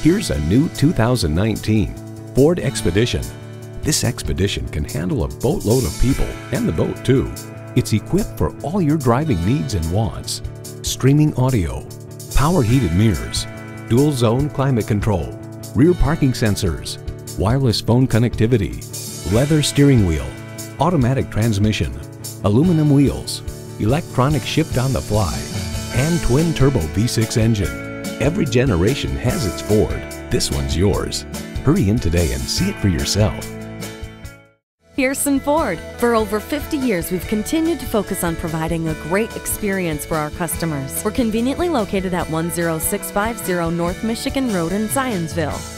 Here's a new 2019 Ford Expedition. This Expedition can handle a boatload of people and the boat too. It's equipped for all your driving needs and wants. Streaming audio, power heated mirrors, dual zone climate control, rear parking sensors, wireless phone connectivity, leather steering wheel, automatic transmission, aluminum wheels, electronic shift on the fly, and twin turbo V6 engine. Every generation has its Ford. This one's yours. Hurry in today and see it for yourself. Pearson Ford. For over 50 years, we've continued to focus on providing a great experience for our customers. We're conveniently located at 10650 North Michigan Road in Zionsville.